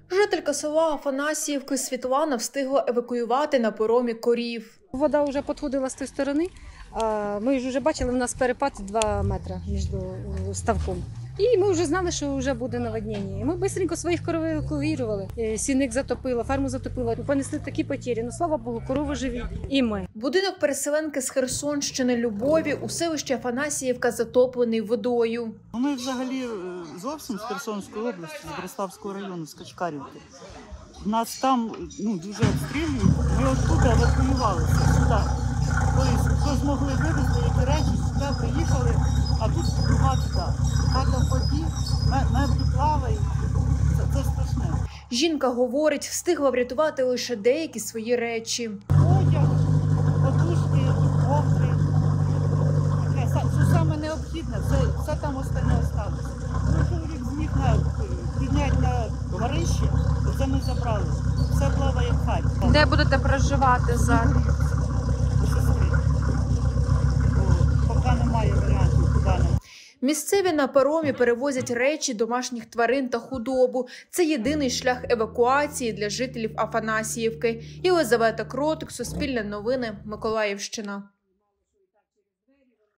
Жителька села Афанасіївки Світлана встигла евакуювати на паромі корів. Вода вже підходила з тієї сторони, а ми вже бачили, у нас перепад 2 метри між ставком. І ми вже знали, що вже буде наводнення. І ми швидко своїх коров евакуювали. Сінник затопило, ферму затопило. Понесли такі потері. Ну, слава Богу, корови живі і ми. Будинок переселенки з Херсонщини Любові у селищі Афанасіївка затоплений водою. Ми взагалі зовсім з Херсонської області, з Бориславського району, з Качкарівки. Нас там дуже обстрілюють, ми оттуда евакуювалися сюди. Тобто, хто змогли вивезти, які речі, сюди приїхали, а тут друга біда. Хата в воді, меблі плавають, це страшне. Жінка говорить, встигла врятувати лише деякі свої речі. Одяг, подушки, ковдри. Це саме необхідне, все там остальне осталося. Чоловік зміг підняти на горище, це ми забрали. Все плаває в хаті. Де будете проживати зараз? У сестри. Поки немає варіантів, куди нам. Місцеві на паромі перевозять речі, домашніх тварин та худобу. Це єдиний шлях евакуації для жителів Афанасіївки. Єлизавета Кротик, Суспільне новини, Миколаївщина.